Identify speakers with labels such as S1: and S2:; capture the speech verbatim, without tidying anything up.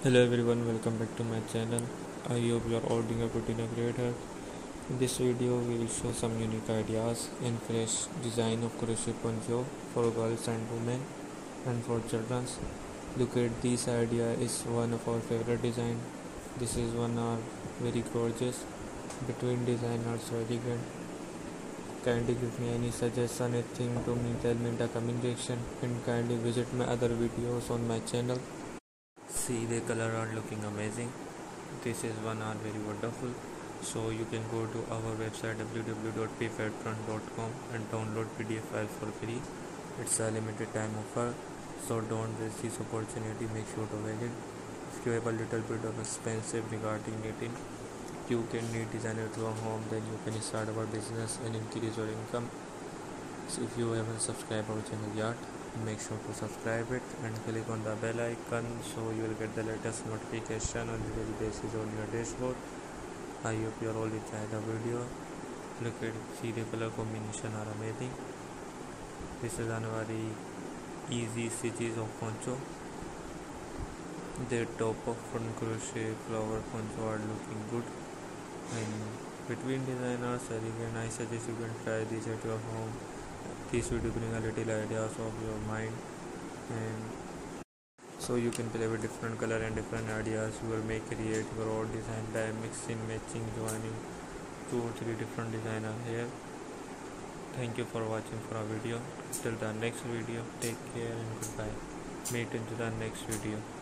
S1: Hello everyone, welcome back to my channel. I hope you are all doing a good in a great health. In this video, we will show some unique ideas in fresh design of crochet poncho for girls and women and for children. Look at this idea is one of our favorite design. This is one are very gorgeous. Between designers very good. Kindly give me any suggestion, anything to me, tell me in the comment section, and kindly visit my other videos on my channel. See, the color are looking amazing. This is one are very wonderful. So you can go to our website w w w dot pfairtrend dot com and download P D F file for free. It's a limited time offer, so don't waste this opportunity. Make sure to avail it. If you have a little bit of expensive regarding knitting, you can knit design at your home. Then you can start our business and increase your income. So if you haven't subscribed our channel yet, make sure to subscribe it and click on the bell icon so you will get the latest notification on daily basis on your dashboard. I hope you all enjoy the video. Look at, see, the color combination are amazing. This is a very easy stitches of poncho. The top of front crochet flower poncho are looking good, and between designers again I suggest you can try this at your home. This will bring a little ideas of your mind, and so you can play with different color and different ideas. You will make create your own design by mixing, matching, joining two or three different design are here. Thank you for watching for our video. Till the next video, take care and goodbye. Meet into the next video.